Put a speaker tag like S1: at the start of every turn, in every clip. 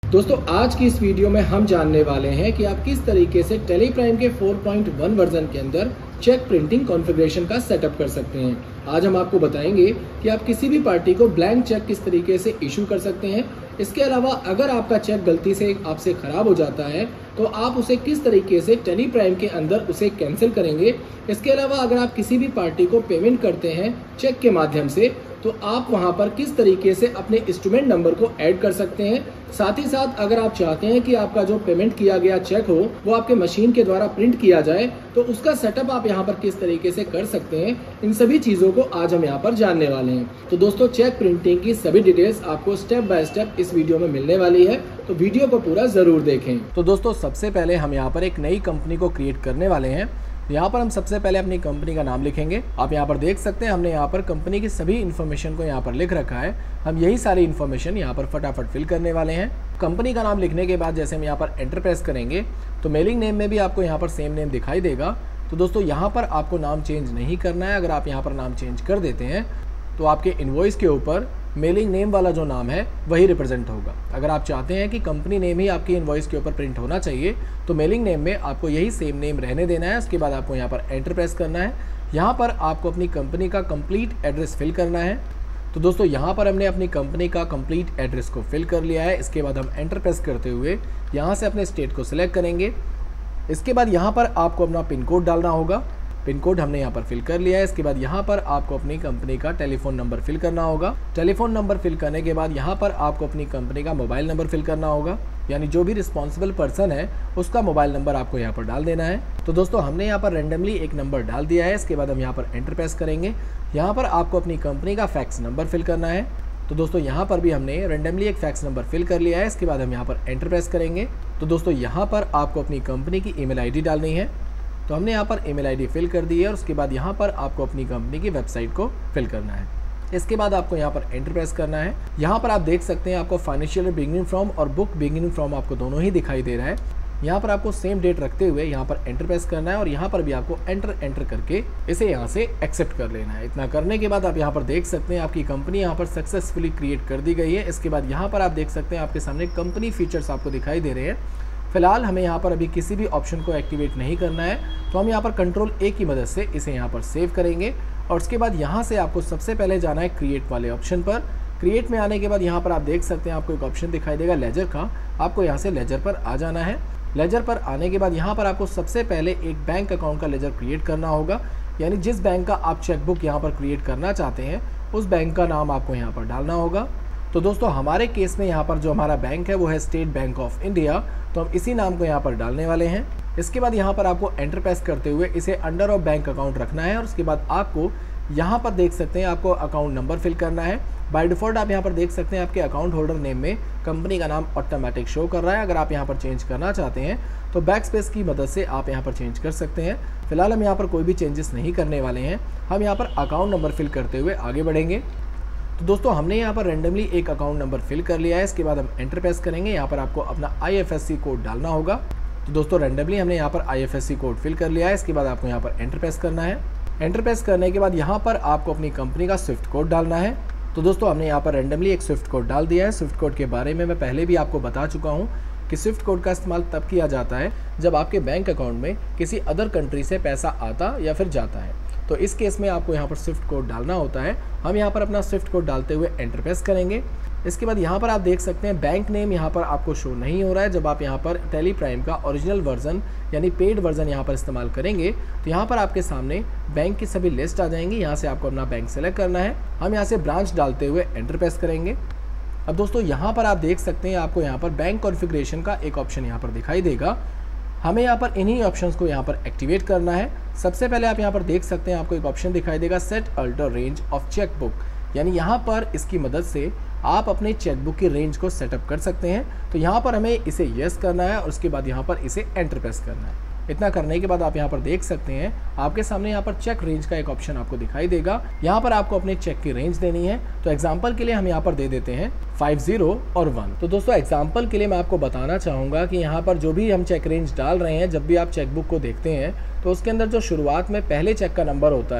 S1: दोस्तों आज की इस वीडियो में हम जानने वाले हैं कि आप किस तरीके से टेलीप्राइम के 4.1 वर्जन के अंदर चेक प्रिंटिंग कॉन्फ़िगरेशन का सेटअप कर सकते हैं। आज हम आपको बताएंगे कि आप किसी भी पार्टी को ब्लैंक चेक किस तरीके से इशू कर सकते हैं। इसके अलावा अगर आपका चेक गलती से आपसे खराब हो जाता है तो आप उसे किस तरीके से टेलीप्राइम के अंदर उसे कैंसिल करेंगे। इसके अलावा अगर आप किसी भी पार्टी को पेमेंट करते हैं चेक के माध्यम से तो आप वहां पर किस तरीके से अपने इंस्ट्रूमेंट नंबर को ऐड कर सकते हैं। साथ ही साथ अगर आप चाहते हैं कि आपका जो पेमेंट किया गया चेक हो वो आपके मशीन के द्वारा प्रिंट किया जाए तो उसका सेटअप आप यहां पर किस तरीके से कर सकते हैं, इन सभी चीजों को आज हम यहां पर जानने वाले हैं। तो दोस्तों चेक प्रिंटिंग की सभी डिटेल्स आपको स्टेप बाय स्टेप इस वीडियो में मिलने वाली है, तो वीडियो को पूरा जरूर देखें। तो दोस्तों सबसे पहले हम यहाँ पर एक नई कंपनी को क्रिएट करने वाले हैं। यहाँ पर हम सबसे पहले अपनी कंपनी का नाम लिखेंगे। आप यहाँ पर देख सकते हैं हमने यहाँ पर कंपनी की सभी इन्फॉर्मेशन को यहाँ पर लिख रखा है। हम यही सारी इन्फॉर्मेशन यहाँ पर फटाफट फिल करने वाले हैं। कंपनी का नाम लिखने के बाद जैसे हम यहाँ पर एंटर प्रेस करेंगे तो मेलिंग नेम में भी आपको यहाँ पर सेम नेम दिखाई देगा। तो दोस्तों यहाँ पर आपको नाम चेंज नहीं करना है। अगर आप यहाँ पर नाम चेंज कर देते हैं तो आपके इनवॉइस के ऊपर मेलिंग नेम वाला जो नाम है वही रिप्रेजेंट होगा। अगर आप चाहते हैं कि कंपनी नेम ही आपकी इनवॉइस के ऊपर प्रिंट होना चाहिए तो मेलिंग नेम में आपको यही सेम नेम रहने देना है। उसके बाद आपको यहाँ पर एंटर प्रेस करना है। यहाँ पर आपको अपनी कंपनी का कंप्लीट एड्रेस फिल करना है। तो दोस्तों यहाँ पर हमने अपनी कंपनी का कंप्लीट एड्रेस को फिल कर लिया है। इसके बाद हम एंटर प्रेस करते हुए यहाँ से अपने स्टेट को सिलेक्ट करेंगे। इसके बाद यहाँ पर आपको अपना पिन कोड डालना होगा। पिन कोड हमने यहाँ पर फिल कर लिया है। इसके बाद यहाँ पर आपको अपनी कंपनी का टेलीफोन नंबर फिल करना होगा। टेलीफोन नंबर फिल करने के बाद यहाँ पर आपको अपनी कंपनी का मोबाइल नंबर फिल करना होगा, यानी जो भी रिस्पॉन्सिबल पर्सन है उसका मोबाइल नंबर आपको यहाँ पर डाल देना है। तो दोस्तों हमने यहाँ पर रेंडमली एक नंबर डाल दिया है। इसके बाद हम यहाँ पर एंटर प्रेस करेंगे। यहाँ पर आपको अपनी कंपनी का फैक्स नंबर फिल करना है। तो दोस्तों यहाँ पर भी हमने रेंडमली एक फैक्स नंबर फिल कर लिया है। इसके बाद हम यहाँ पर एंटर प्रेस करेंगे। तो दोस्तों यहाँ पर आपको अपनी कंपनी की ईमेल आईडी डालनी है। तो हमने यहाँ पर ईमेल आईडी फिल कर दी है और उसके बाद यहाँ पर आपको अपनी कंपनी की वेबसाइट को फिल करना है। इसके बाद आपको यहाँ पर एंटर प्रेस करना है। यहाँ पर आप देख सकते हैं आपको फाइनेंशियल बिगिनिंग फ्रॉम और बुक बिगिनिंग फ्रॉम आपको दोनों ही दिखाई दे रहा है। यहाँ पर आपको सेम डेट रखते हुए यहाँ पर एंटर प्रेस करना है और यहाँ पर भी आपको एंटर करके इसे यहाँ से एक्सेप्ट कर लेना है। इतना करने के बाद आप यहाँ पर देख सकते हैं आपकी कंपनी यहाँ पर सक्सेसफुली क्रिएट कर दी गई है। इसके बाद यहाँ पर आप देख सकते हैं आपके सामने कंपनी फीचर्स आपको दिखाई दे रहे हैं। फिलहाल हमें यहाँ पर अभी किसी भी ऑप्शन को एक्टिवेट नहीं करना है, तो हम यहाँ पर कंट्रोल ए की मदद से इसे यहाँ पर सेव करेंगे। और उसके बाद यहाँ से आपको सबसे पहले जाना है क्रिएट वाले ऑप्शन पर। क्रिएट में आने के बाद यहाँ पर आप देख सकते हैं आपको एक ऑप्शन दिखाई देगा लेजर का। आपको यहाँ से लेजर पर आ जाना है। लेजर पर आने के बाद यहाँ पर आपको सबसे पहले एक बैंक अकाउंट का लेजर क्रिएट करना होगा, यानी जिस बैंक का आप चेकबुक यहाँ पर क्रिएट करना चाहते हैं उस बैंक का नाम आपको यहाँ पर डालना होगा। तो दोस्तों हमारे केस में यहाँ पर जो हमारा बैंक है वो है स्टेट बैंक ऑफ इंडिया, तो हम इसी नाम को यहाँ पर डालने वाले हैं। इसके बाद यहाँ पर आपको एंटर प्रेस करते हुए इसे अंडर ऑफ बैंक अकाउंट रखना है और उसके बाद आपको यहाँ पर देख सकते हैं आपको अकाउंट नंबर फिल करना है। बाय डिफ़ॉल्ट आप यहाँ पर देख सकते हैं आपके अकाउंट होल्डर नेम में कंपनी का नाम ऑटोमेटिक शो कर रहा है। अगर आप यहाँ पर चेंज करना चाहते हैं तो बैक स्पेस की मदद से आप यहाँ पर चेंज कर सकते हैं। फिलहाल हम यहाँ पर कोई भी चेंजेस नहीं करने वाले हैं। हम यहाँ पर अकाउंट नंबर फिल करते हुए आगे बढ़ेंगे। तो दोस्तों हमने यहाँ पर रेंडमली एक अकाउंट नंबर फिल कर लिया है। इसके बाद हम एंटर प्रेस करेंगे। यहाँ पर आपको अपना IFSC कोड डालना होगा। तो दोस्तों रेंडमली हमने यहाँ पर IFSC कोड फिल कर लिया है। इसके बाद आपको यहाँ पर एंटर प्रेस करना है। एंटर प्रेस करने के बाद यहाँ पर आपको अपनी कंपनी का स्विफ्ट कोड डालना है। तो दोस्तों हमने यहाँ पर रेंडमली एक स्विफ्ट कोड डाल दिया है। स्विफ्ट कोड के बारे में मैं पहले भी आपको बता चुका हूँ कि स्विफ्ट कोड का इस्तेमाल तब किया जाता है जब आपके बैंक अकाउंट में किसी अदर कंट्री से पैसा आता या फिर जाता है। तो इस केस में आपको यहाँ पर स्विफ्ट कोड डालना होता है। हम यहाँ पर अपना स्विफ्ट कोड डालते हुए एंटर प्रेस करेंगे। इसके बाद यहाँ पर आप देख सकते हैं बैंक नेम यहाँ पर आपको शो नहीं हो रहा है। जब आप यहाँ पर टेलीप्राइम का ओरिजिनल वर्जन यानी पेड वर्जन यहाँ पर इस्तेमाल करेंगे तो यहाँ पर आपके सामने बैंक की सभी लिस्ट आ जाएंगी। यहाँ से आपको अपना बैंक सेलेक्ट करना है। हम यहाँ से ब्रांच डालते हुए एंटर प्रेस करेंगे। अब दोस्तों यहाँ पर आप देख सकते हैं आपको यहाँ पर बैंक कॉन्फ़िगरेशन का एक ऑप्शन यहाँ पर दिखाई देगा। हमें यहाँ पर इन्हीं ऑप्शंस को यहाँ पर एक्टिवेट करना है। सबसे पहले आप यहाँ पर देख सकते हैं आपको एक ऑप्शन दिखाई देगा set alter range of chequebook, यानी यहाँ पर इसकी मदद से आप अपने चेकबुक की रेंज को सेटअप कर सकते हैं। तो यहाँ पर हमें इसे यस करना है और उसके बाद यहाँ पर इसे एंटर प्रेस करना है। इतना करने के बाद आप यहाँ पर देख सकते हैं आपके सामने यहाँ पर चेक रेंज का एक ऑप्शन आपको दिखाई देगा। यहाँ पर आपको अपने चेक की रेंज देनी है। तो एग्जांपल के लिए हम यहाँ पर दे देते हैं 50 और 1। तो दोस्तों एग्जांपल के लिए मैं आपको बताना चाहूँगा कि यहाँ पर जो भी हम चेक रेंज डाल रहे हैं, जब भी आप चेकबुक को देखते हैं तो उसके अंदर जो शुरुआत में पहले चेक का नंबर होता है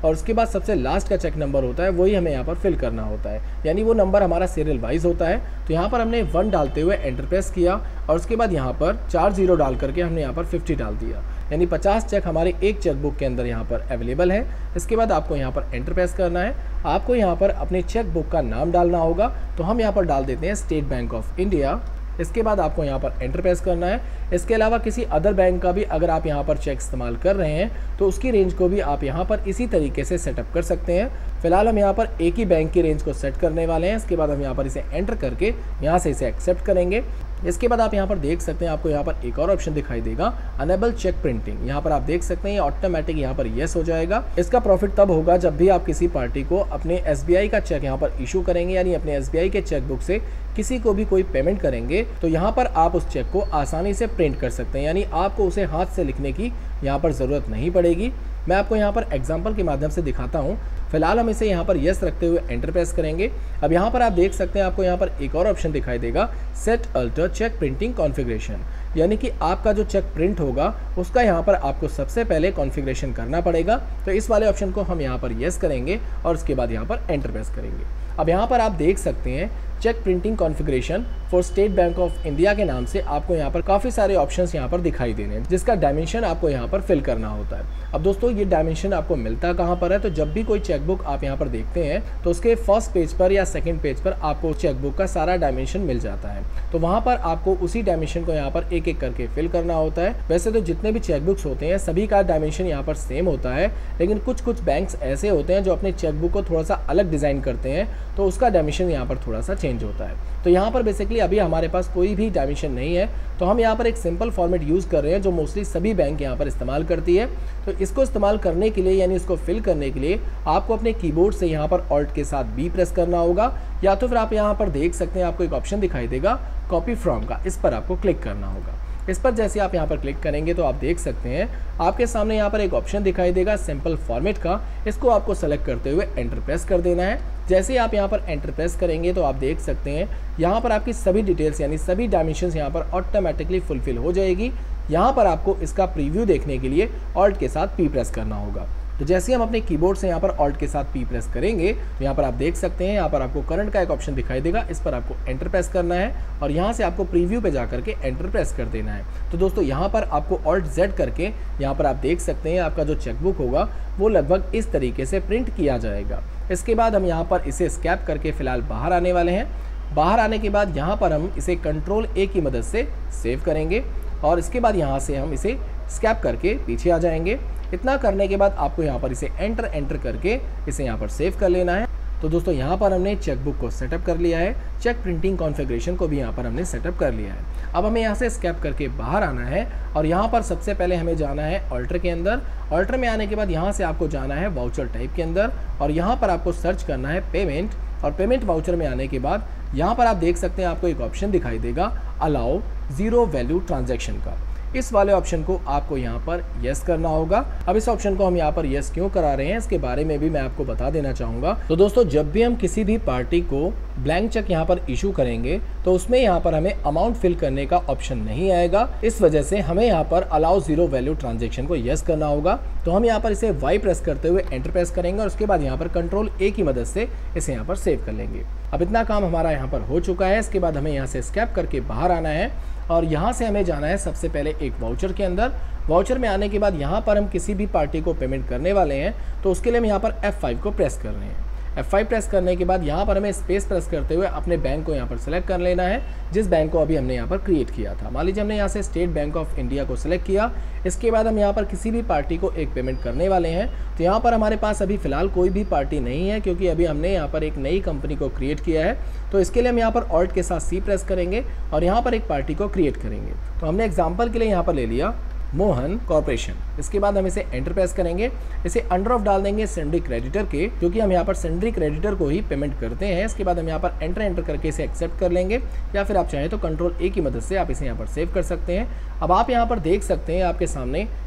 S1: और उसके बाद सबसे लास्ट का चेक नंबर होता है वही हमें यहाँ पर फिल करना होता है, यानी वो नंबर हमारा सीरियल वाइज होता है। तो यहाँ पर हमने 1 डालते हुए एंटर प्रेस किया और उसके बाद यहाँ पर 4 0 डाल करके हमने यहाँ पर 50 डाल दिया, यानी 50 चेक हमारे एक चेकबुक के अंदर यहाँ पर अवेलेबल है। इसके बाद आपको यहाँ पर एंटर प्रेस करना है। आपको यहाँ पर अपने चेकबुक का नाम डालना होगा, तो हम यहाँ पर डाल देते हैं स्टेट बैंक ऑफ इंडिया। इसके बाद आपको यहाँ पर एंटर प्रेस करना है। इसके अलावा किसी अदर बैंक का भी अगर आप यहाँ पर चेक इस्तेमाल कर रहे हैं तो उसकी रेंज को भी आप यहाँ पर इसी तरीके से सेटअप कर सकते हैं। फिलहाल हम यहाँ पर एक ही बैंक की रेंज को सेट करने वाले हैं। इसके बाद हम यहाँ पर इसे एंटर करके यहाँ से इसे एक्सेप्ट करेंगे। इसके बाद आप यहाँ पर देख सकते हैं, आपको यहाँ पर एक और ऑप्शन दिखाई देगा, अनेबल चेक प्रिंटिंग। यहाँ पर आप देख सकते हैं ये ऑटोमेटिक यहाँ पर येस हो जाएगा। इसका प्रॉफिट तब होगा जब भी आप किसी पार्टी को अपने SBI का चेक यहाँ पर इशू करेंगे, यानी अपने SBI के चेकबुक से किसी को भी कोई पेमेंट करेंगे तो यहाँ पर आप उस चेक को आसानी से प्रिंट कर सकते हैं, यानी आपको उसे हाथ से लिखने की यहाँ पर ज़रूरत नहीं पड़ेगी। मैं आपको यहाँ पर एग्जाम्पल के माध्यम से दिखाता हूँ। फिलहाल हम इसे यहाँ पर यस रखते हुए एंटर प्रेस करेंगे। अब यहाँ पर आप देख सकते हैं, आपको यहाँ पर एक और ऑप्शन दिखाई देगा, set alter cheque printing configuration, यानी कि आपका जो चेक प्रिंट होगा उसका यहाँ पर आपको सबसे पहले कॉन्फ़िगरेशन करना पड़ेगा। तो इस वाले ऑप्शन को हम यहाँ पर यस करेंगे और उसके बाद यहाँ पर एंटर प्रेस करेंगे। अब यहाँ पर आप देख सकते हैं cheque printing configuration for State Bank of India के नाम से आपको यहाँ पर काफ़ी सारे ऑप्शंस यहाँ पर दिखाई दे रहे हैं, जिसका डायमेंशन आपको यहाँ पर फिल करना होता है। अब दोस्तों ये डायमेंशन आपको मिलता कहाँ पर है, तो जब भी कोई चेकबुक आप यहाँ पर देखते हैं तो उसके फर्स्ट पेज पर या सेकंड पेज पर आपको चेकबुक का सारा डायमेंशन मिल जाता है। तो वहाँ पर आपको उसी डायमेंशन को यहाँ पर एक एक करके फिल करना होता है। वैसे तो जितने भी चेकबुक्स होते हैं सभी का डायमेंशन यहाँ पर सेम होता है, लेकिन कुछ बैंक्स ऐसे होते हैं जो अपने चेकबुक को थोड़ा सा अलग डिज़ाइन करते हैं, तो उसका डायमेंशन यहाँ पर थोड़ा सा चेंज होता है। तो यहाँ पर बेसिकली अभी हमारे पास कोई भी डायमेंशन नहीं है, तो हम यहाँ पर एक सिंपल फॉर्मेट यूज़ कर रहे हैं जो मोस्टली सभी बैंक यहाँ पर इस्तेमाल करती है। तो इसको इस्तेमाल करने के लिए, यानी इसको फिल करने के लिए आपको अपने कीबोर्ड से यहाँ पर ऑल्ट के साथ B प्रेस करना होगा, या तो फिर आप यहाँ पर देख सकते हैं आपको एक ऑप्शन दिखाई देगा कॉपी फ्रॉम का, इस पर आपको क्लिक करना होगा। इस पर जैसे आप यहाँ पर क्लिक करेंगे तो आप देख सकते हैं आपके सामने यहाँ पर एक ऑप्शन दिखाई देगा सिंपल फॉर्मेट का, इसको आपको सेलेक्ट करते हुए एंटर प्रेस कर देना है। जैसे ही आप यहाँ पर एंटर प्रेस करेंगे तो आप देख सकते हैं यहाँ पर आपकी सभी डिटेल्स यानी सभी डायमेंशंस यहाँ पर ऑटोमेटिकली फुलफिल हो जाएगी। यहाँ पर आपको इसका प्रीव्यू देखने के लिए ऑल्ट के साथ P प्रेस करना होगा। तो जैसे हम अपने कीबोर्ड से यहाँ पर ऑल्ट के साथ P प्रेस करेंगे तो यहाँ पर आप देख सकते हैं यहाँ पर आपको करंट का एक ऑप्शन दिखाई देगा, इस पर आपको एंटर प्रेस करना है और यहाँ से आपको प्रीव्यू पे जा करके एंटर प्रेस कर देना है। तो दोस्तों यहाँ पर आपको ऑल्ट Z करके यहाँ पर आप देख सकते हैं आपका जो चेकबुक होगा वो लगभग इस तरीके से प्रिंट किया जाएगा। इसके बाद हम यहाँ पर इसे स्कैप करके फिलहाल बाहर आने वाले हैं। बाहर आने के बाद यहाँ पर हम इसे कंट्रोल A की मदद से सेव करेंगे और इसके बाद यहाँ से हम इसे स्कैप करके पीछे आ जाएंगे। इतना करने के बाद आपको यहाँ पर इसे एंटर करके इसे यहाँ पर सेव कर लेना है। तो दोस्तों यहाँ पर हमने चेकबुक को सेटअप कर लिया है, चेक प्रिंटिंग कॉन्फ़िगरेशन को भी यहाँ पर हमने सेटअप कर लिया है। अब हमें यहाँ से स्कैप करके बाहर आना है और यहाँ पर सबसे पहले हमें जाना है ऑल्टर के अंदर। ऑल्टर में आने के बाद यहाँ से आपको जाना है वाउचर टाइप के अंदर और यहाँ पर आपको सर्च करना है पेमेंट, और पेमेंट वाउचर में आने के बाद यहाँ पर आप देख सकते हैं आपको एक ऑप्शन दिखाई देगा अलाउ ज़ीरो वैल्यू ट्रांजैक्शन का। इस वाले ऑप्शन को आपको यहाँ पर यस करना होगा। अब इस ऑप्शन को हम यहाँ पर यस क्यों करा रहे हैं इसके बारे में भी मैं आपको बता देना चाहूँगा। तो दोस्तों जब भी हम किसी भी पार्टी को ब्लैंक चेक यहाँ पर इशू करेंगे तो उसमें यहाँ पर हमें अमाउंट फिल करने का ऑप्शन नहीं आएगा। इस वजह से हमें यहाँ पर अलाउ ज़ीरो वैल्यू ट्रांजेक्शन को यस करना होगा। तो हम यहाँ पर इसे वाई प्रेस करते हुए एंटर प्रेस करेंगे और उसके बाद यहाँ पर कंट्रोल A की मदद से इसे यहाँ पर सेव कर लेंगे। अब इतना काम हमारा यहाँ पर हो चुका है। इसके बाद हमें यहाँ से स्कैप करके बाहर आना है और यहाँ से हमें जाना है सबसे पहले एक वाउचर के अंदर। वाउचर में आने के बाद यहाँ पर हम किसी भी पार्टी को पेमेंट करने वाले हैं तो उसके लिए हम यहाँ पर F5 को प्रेस कर रहे हैं। F5 प्रेस करने के बाद यहाँ पर हमें स्पेस प्रेस करते हुए अपने बैंक को यहाँ पर सेलेक्ट कर लेना है, जिस बैंक को अभी हमने यहाँ पर क्रिएट किया था। मान लीजिए हमने यहाँ से स्टेट बैंक ऑफ इंडिया को सिलेक्ट किया। इसके बाद हम यहाँ पर किसी भी पार्टी को एक पेमेंट करने वाले हैं। तो यहाँ पर हमारे पास अभी फ़िलहाल कोई भी पार्टी नहीं है क्योंकि अभी हमने यहाँ पर एक नई कंपनी को क्रिएट किया है। तो इसके लिए हम यहाँ पर ऑल्ट के साथ C प्रेस करेंगे और यहाँ पर एक पार्टी को क्रिएट करेंगे। तो हमने एग्जाम्पल के लिए यहाँ पर ले लिया मोहन कॉर्पोरेशन। इसके बाद हम इसे एंटर प्रेस करेंगे। इसे अंडर ऑफ डाल देंगे सेंडरी क्रेडिटर के, क्योंकि हम यहाँ पर सेंडरी क्रेडिटर को ही पेमेंट करते हैं। इसके बाद हम यहाँ पर एंटर करके इसे एक्सेप्ट कर लेंगे, या फिर आप चाहें तो कंट्रोल A की मदद से आप इसे यहाँ पर सेव कर सकते हैं। अब आप यहाँ पर देख सकते हैं आपके सामने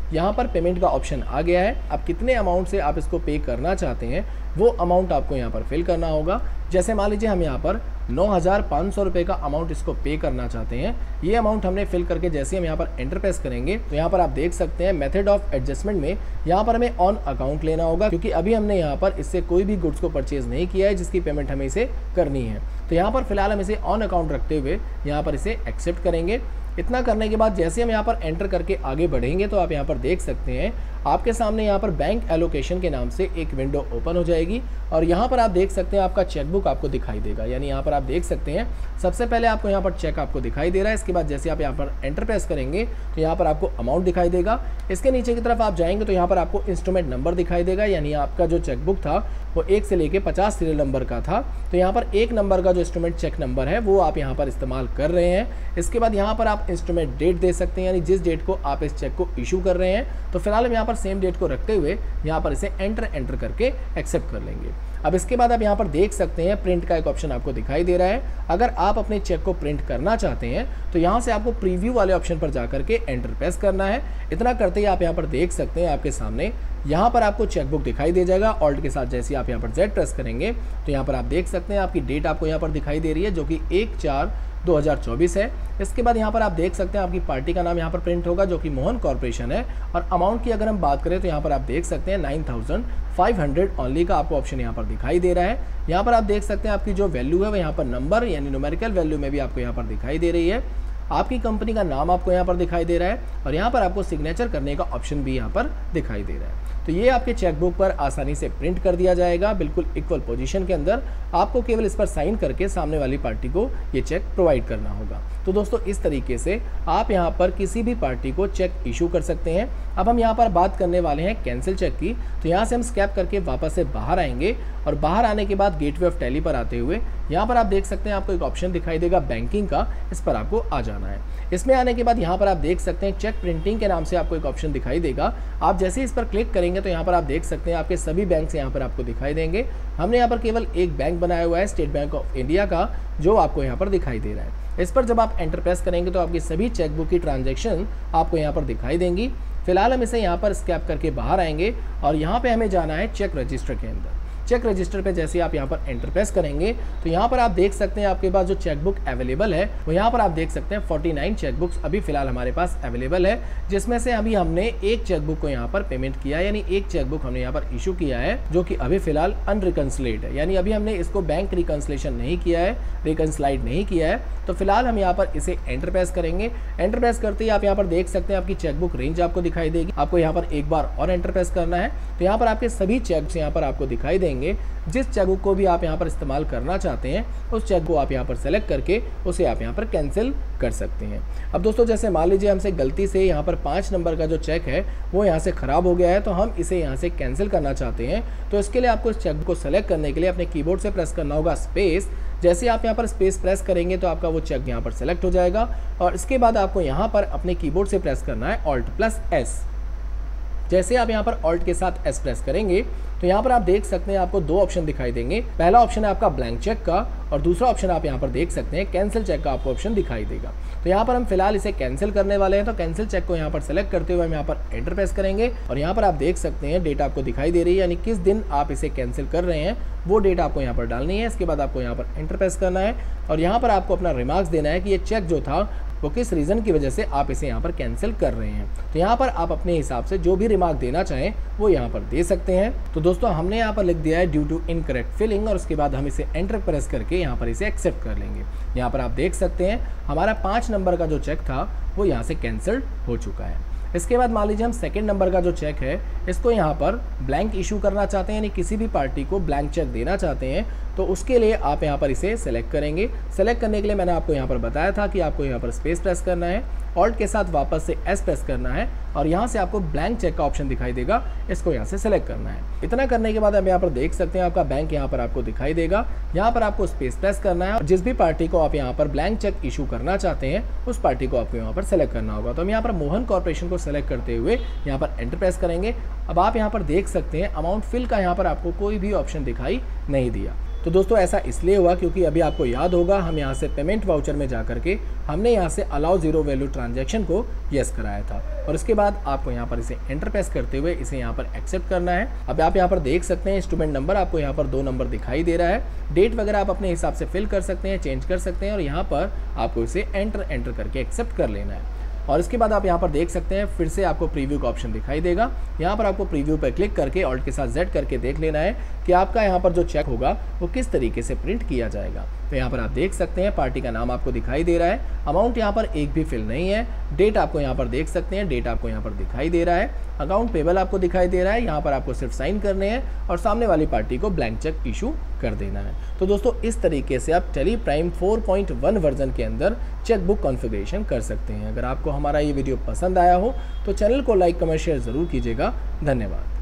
S1: यहाँ पर पेमेंट का ऑप्शन आ गया है। अब कितने अमाउंट से आप इसको पे करना चाहते हैं वो अमाउंट आपको यहाँ पर फिल करना होगा। जैसे मान लीजिए हम यहाँ पर 9,500 रुपये का अमाउंट इसको पे करना चाहते हैं। ये अमाउंट हमने फिल करके जैसे हम यहाँ पर एंटर प्रेस करेंगे तो यहाँ पर आप देख सकते हैं मेथड ऑफ एडजस्टमेंट में यहाँ पर हमें ऑन अकाउंट लेना होगा, क्योंकि अभी हमने यहाँ पर इससे कोई भी गुड्स को परचेज नहीं किया है जिसकी पेमेंट हमें इसे करनी है। तो यहाँ पर फिलहाल हम इसे ऑन अकाउंट रखते हुए यहाँ पर इसे एक्सेप्ट करेंगे। इतना करने के बाद जैसे हम यहाँ पर एंटर करके आगे बढ़ेंगे तो आप यहाँ पर देख सकते हैं आपके सामने यहाँ पर बैंक एलोकेशन के नाम से एक विंडो ओपन हो जाएगी और यहाँ पर आप देख सकते हैं आपका चेकबुक आपको दिखाई देगा। यानी यहाँ पर आप देख सकते हैं सबसे पहले आपको यहाँ पर चेक आपको दिखाई दे रहा है। इसके बाद जैसे आप यहाँ पर एंटर प्रेस करेंगे तो यहाँ पर आपको अमाउंट दिखाई देगा। इसके नीचे की तरफ आप जाएंगे तो यहाँ पर आपको इंस्ट्रूमेंट नंबर दिखाई देगा। यानी आपका जो चेकबुक था वो 1 से लेके 50 सीरियल नंबर का था, तो यहाँ पर 1 नंबर का जो इंस्ट्रूमेंट चेक नंबर है वो आप यहाँ पर इस्तेमाल कर रहे हैं। इसके बाद यहाँ पर आप इंस्ट्रूमेंट डेट दे सकते हैं, यानी जिस डेट को आप इस चेक को इशू कर रहे हैं। तो फिलहाल हम यहाँ पर सेम डेट को रखते हुए यहाँ पर इसे एंटर करके एक्सेप्ट कर लेंगे। अब इसके बाद आप यहाँ पर देख सकते हैं प्रिंट का एक ऑप्शन आपको दिखाई दे रहा है। अगर आप अपने चेक को प्रिंट करना चाहते हैं तो यहाँ से आपको प्रीव्यू वाले ऑप्शन पर जाकर के एंटर प्रेस करना है। इतना करते ही आप यहाँ पर देख सकते हैं आपके सामने यहाँ पर आपको चेकबुक दिखाई दे जाएगा। ऑल्ट के साथ जैसे आप यहाँ पर Z प्रेस करेंगे तो यहाँ पर आप देख सकते हैं आपकी डेट आपको यहाँ पर दिखाई दे रही है जो कि 1/4/2024 है। इसके बाद यहाँ पर आप देख सकते हैं आपकी पार्टी का नाम यहाँ पर प्रिंट होगा जो कि मोहन कॉर्पोरेशन है। और अमाउंट की अगर हम बात करें तो यहाँ पर आप देख सकते हैं 9,500 ओनली का आपको ऑप्शन यहाँ पर दिखाई दे रहा है। यहाँ पर आप देख सकते हैं आपकी जो वैल्यू है वो यहाँ पर नंबर यानी न्यूमेरिकल वैल्यू में भी आपको यहाँ पर दिखाई दे रही है। आपकी कंपनी का नाम आपको यहाँ पर दिखाई दे रहा है और यहाँ पर आपको सिग्नेचर करने का ऑप्शन भी यहाँ पर दिखाई दे रहा है। तो ये आपके चेकबुक पर आसानी से प्रिंट कर दिया जाएगा बिल्कुल इक्वल पोजीशन के अंदर। आपको केवल इस पर साइन करके सामने वाली पार्टी को ये चेक प्रोवाइड करना होगा। तो दोस्तों इस तरीके से आप यहाँ पर किसी भी पार्टी को चेक इशू कर सकते हैं। अब हम यहाँ पर बात करने वाले हैं कैंसिल चेक की। तो यहाँ से हम स्कैप करके वापस से बाहर आएंगे और बाहर आने के बाद गेटवे ऑफ टैली पर आते हुए यहाँ पर आप देख सकते हैं आपको एक ऑप्शन दिखाई देगा बैंकिंग का, इस पर आपको आ जाना है। इसमें आने के बाद यहाँ पर आप देख सकते हैं चेक प्रिंटिंग के नाम से आपको एक ऑप्शन दिखाई देगा। आप जैसे इस पर क्लिक करेंगे तो यहाँ पर आप देख सकते हैं आपके सभी बैंक यहाँ पर आपको दिखाई देंगे। हमने यहाँ पर केवल एक बैंक बनाया हुआ है स्टेट बैंक ऑफ इंडिया का, जो आपको यहाँ पर दिखाई दे रहा है। इस पर जब आप एंटर प्रेस करेंगे तो आपकी सभी चेकबुक की ट्रांजैक्शन आपको यहाँ पर दिखाई देंगी। फिलहाल हम इसे यहाँ पर स्कैप करके बाहर आएंगे और यहाँ पे हमें जाना है चेक रजिस्टर के अंदर। चेक रजिस्टर पे जैसे आप यहाँ पर एंटर प्रेस करेंगे तो यहाँ पर आप देख सकते हैं आपके पास जो चेकबुक अवेलेबल है वो यहाँ पर आप देख सकते हैं 49 चेकबुक्स अभी फिलहाल हमारे पास अवेलेबल है, जिसमें से अभी हमने एक चेकबुक को यहाँ पर पेमेंट किया है। यानी एक चेकबुक हमने यहाँ पर इशू किया है जो कि अभी फिलहाल अनरिकंसलेट है, यानी अभी हमने इसको बैंक रिकंसलेशन नहीं किया है, रिकंसलाइड नहीं किया है। तो फिलहाल हम यहाँ पर इसे एंटर प्रेस करेंगे। एंटर प्रेस करते ही आप यहाँ पर देख सकते हैं आपकी चेकबुक रेंज आपको दिखाई देगी। आपको यहाँ पर एक बार और एंटर प्रेस करना है तो यहाँ पर आपके सभी चेक्स यहाँ पर आपको दिखाई देंगे। जिस चेकबुक को भी आप यहाँ पर इस्तेमाल करना चाहते हैं उस चेक को आप यहाँ पर सेलेक्ट करके उसे आप यहाँ पर कैंसिल कर सकते हैं। अब दोस्तों जैसे मान लीजिए हमसे गलती से यहाँ पर 5 नंबर का जो चेक है वो यहाँ से ख़राब हो गया है, तो हम इसे यहाँ से कैंसिल करना चाहते हैं। तो इसके लिए आपको इस चेकबुक को सेलेक्ट करने के लिए अपने कीबोर्ड से प्रेस करना होगा स्पेस। जैसे आप यहाँ पर स्पेस प्रेस करेंगे तो आपका वो चेक यहाँ पर सेलेक्ट हो जाएगा और इसके बाद आपको यहाँ पर अपने कीबोर्ड से प्रेस करना है Alt+S। जैसे आप यहाँ पर Alt के साथ S प्रेस करेंगे तो यहाँ पर आप देख सकते हैं आपको दो ऑप्शन दिखाई देंगे। पहला ऑप्शन है आपका ब्लैंक चेक का और दूसरा ऑप्शन आप यहाँ पर देख सकते हैं कैंसिल चेक का आपको ऑप्शन दिखाई देगा। तो यहाँ पर हम फिलहाल इसे कैंसिल करने वाले हैं। तो कैंसिल चेक को यहाँ पर सेलेक्ट करते हुए हम यहाँ पर एंटर प्रेस करेंगे और यहाँ पर आप देख सकते हैं डेट आपको दिखाई दे रही है, यानी किस दिन आप इसे कैंसिल कर रहे हैं वो डेट आपको यहाँ पर डालनी है। इसके बाद आपको यहाँ पर एंटर प्रेस करना है और यहाँ पर आपको अपना रिमार्क्स देना है कि ये चेक जो था वो किस रीज़न की वजह से आप इसे यहाँ पर कैंसिल कर रहे हैं। तो यहाँ पर आप अपने हिसाब से जो भी रिमार्क देना चाहें वो यहाँ पर दे सकते हैं। तो दोस्तों हमने यहाँ पर लिख दिया है ड्यू टू इनकरेक्ट फिलिंग और उसके बाद हम इसे एंटर प्रेस करके यहाँ पर इसे एक्सेप्ट कर लेंगे। यहाँ पर आप देख सकते हैं हमारा 5 नंबर का जो चेक था वो यहाँ से कैंसिल हो चुका है। इसके बाद मान लीजिए हम सेकंड नंबर का जो चेक है इसको यहाँ पर ब्लैंक इशू करना चाहते हैं, यानी किसी भी पार्टी को ब्लैंक चेक देना चाहते हैं। तो उसके लिए आप यहाँ पर इसे सेलेक्ट करेंगे। सेलेक्ट करने के लिए मैंने आपको यहाँ पर बताया था कि आपको यहाँ पर स्पेस प्रेस करना है, ऑल्ट के साथ वापस से एस प्रेस करना है और यहाँ से आपको ब्लैंक चेक का ऑप्शन दिखाई देगा, इसको यहाँ से सेलेक्ट करना है। इतना करने के बाद हम यहाँ पर देख सकते हैं आपका बैंक यहाँ पर आपको दिखाई देगा। यहाँ पर आपको स्पेस प्रेस करना है और जिस भी पार्टी को आप यहाँ पर ब्लैंक चेक इशू करना चाहते हैं उस पार्टी को आपको यहाँ पर सेलेक्ट करना होगा। तो हम यहाँ पर मोहन कॉर्पोरेशन को सेलेक्ट करते हुए यहाँ पर एंटर प्रेस करेंगे। अब आप यहाँ पर देख सकते हैं अमाउंट फिल का यहाँ पर आपको कोई भी ऑप्शन दिखाई नहीं दिया। तो दोस्तों ऐसा इसलिए हुआ क्योंकि अभी आपको याद होगा हम यहाँ से पेमेंट वाउचर में जा करके हमने यहाँ से अलाउ जीरो वैल्यू ट्रांजैक्शन को यस कराया था और उसके बाद आपको यहाँ पर इसे एंटर प्रेस करते हुए इसे यहाँ पर एक्सेप्ट करना है। अब आप यहाँ पर देख सकते हैं इंस्ट्रूमेंट नंबर आपको यहाँ पर 2 नंबर दिखाई दे रहा है। डेट वगैरह आप अपने हिसाब से फिल कर सकते हैं, चेंज कर सकते हैं और यहाँ पर आपको इसे एंटर करके एक्सेप्ट कर लेना है। और इसके बाद आप यहाँ पर देख सकते हैं फिर से आपको प्रीव्यू का ऑप्शन दिखाई देगा। यहाँ पर आपको प्रीव्यू पर क्लिक करके ऑल्ट के साथ Z करके देख लेना है कि आपका यहाँ पर जो चेक होगा वो किस तरीके से प्रिंट किया जाएगा। तो यहाँ पर आप देख सकते हैं पार्टी का नाम आपको दिखाई दे रहा है, अमाउंट यहाँ पर एक भी फिल नहीं है, डेट आपको यहाँ पर देख सकते हैं, डेट आपको यहाँ पर दिखाई दे रहा है, अकाउंट पेबल आपको दिखाई दे रहा है। यहाँ पर आपको सिर्फ साइन करने हैं और सामने वाली पार्टी को ब्लैंक चेक इशू कर देना है। तो दोस्तों इस तरीके से आप टेली प्राइम 4.1 वर्जन के अंदर चेकबुक कॉन्फ़िगरेशन कर सकते हैं। अगर आपको हमारा ये वीडियो पसंद आया हो तो चैनल को लाइक कमेंट शेयर ज़रूर कीजिएगा। धन्यवाद।